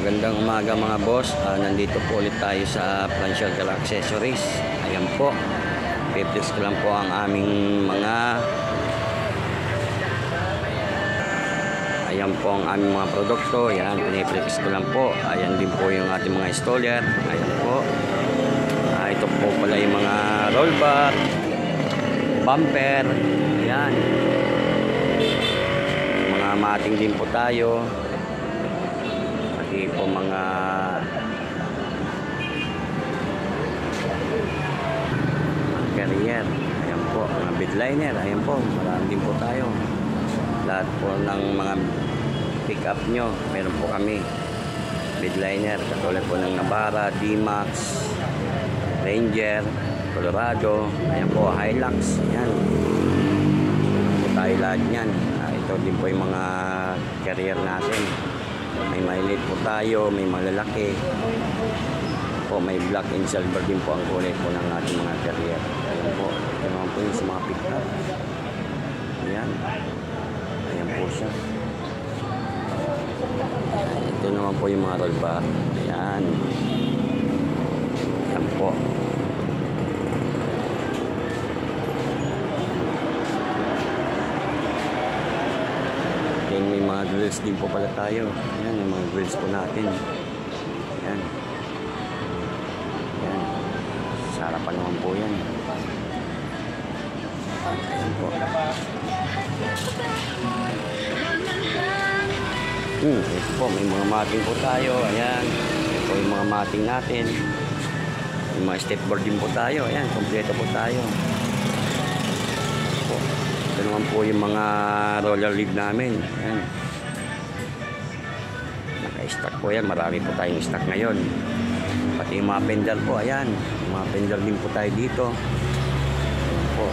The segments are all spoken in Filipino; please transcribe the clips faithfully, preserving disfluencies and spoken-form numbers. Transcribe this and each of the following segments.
Magandang umaga mga boss. Uh, nandito po ulit tayo sa franchelle accessories. Ayan po. Piplex ko lang po ang aming mga Ayan po ang aming mga produkto. Ayan, piniplex ko lang po. Ayan din po yung ating mga installer. Ayan po. Uh, ito po pala yung mga roll bar, bumper. Ayan. Mga mating din po tayo. Pati po mga carrier. Ayan po. Mga bidliner. Ayan po. Marami din po tayo. Lahat po ng mga pick up nyo, meron po kami midliner, katulad po ng Navara, D-Max, Ranger, Colorado, ayan po, Hilux, yan po tayo lahat yan. Uh, ito din po yung mga carrier natin, may maliit po tayo, may malalaki po, may black and silver din po ang kulay po ng ating mga carrier. Ayan po, ito naman po yung sa mga pick up, ayan. Ayan po siya. Ito naman po yung mga roll bar. Ayan. Ayan po. Ayan, may mga grills din po pala tayo. Ayan, yung mga grills po natin. Ayan. Ayan. Sa harapan naman po yan. Ayan po. Hmm, ito po, may mga mating po tayo. Ayan, ito yung mga mating natin. May mga stepboard din po tayo. Ayan, kompleto po tayo. Ito, ito naman po yung mga roller lead namin. Ayan, naka-stack po yan. Marami po tayong stock ngayon. Pati yung mga pendal po. Ayan, yung mga pendal din po tayo dito. Ayan po.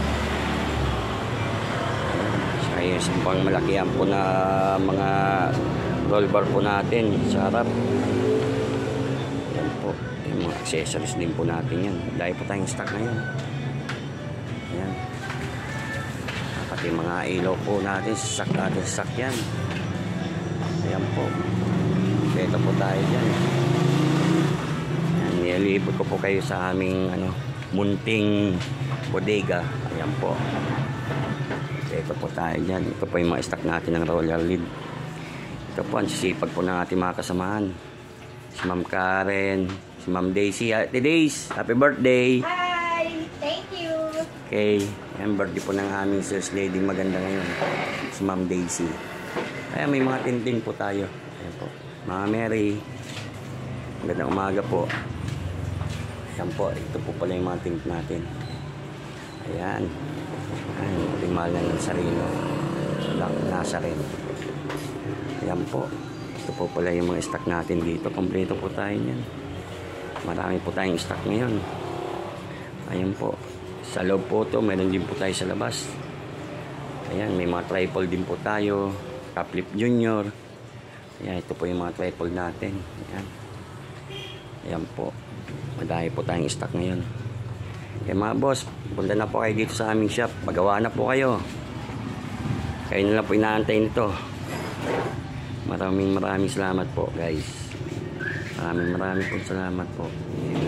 Ayan, yung pang malakihan po na mga roll bar po natin sa harap. Yan po, yung mga accessories din po natin yan. Dahil po tayong stock ngayon. Ayan. Pati mga ilaw po natin, sasak natin, sasak yan. Ayan po. Beto po tayo dyan. Ayan, nililipot ko po kayo sa aming ano, munting bodega. Ayan po. Ito po tayo dyan. Ito po yung mga stock natin ng roller lid. Ito po ang sisipag po ng ating mga kasamahan. Si Ma'am Karen, si Ma'am Daisy. Ate Daisy, happy birthday! Hi! Thank you! Okay. Ayan, birthday po ng aming sales lady. Maganda ngayon. Si Ma'am Daisy. Ayan, may mga tintin po tayo. Ayan po. Mga Mary. Magandang umaga po. Ayan po. Ito po pala yung mga tintin natin. Ayan. Ayan, limal na ng sarino. Lang, nasa rin. Ayan po. Ito po pala yung mga stock natin dito. Kompleto po tayo yan. Marami po tayong stock ngayon. Ayan po. Sa loob po ito, meron din po tayo sa labas. Ayan, may mga tripod din po tayo. Caplip Junior. Ayan, ito po yung mga tripod natin. Ayan. Ayan po. Madami po tayong stock ngayon. Kaya mga boss, punta na po kayo dito sa aming shop. Magawa na po kayo. Kayo na lang po inaantay nito. Maraming maraming salamat po guys. Maraming maraming po salamat po.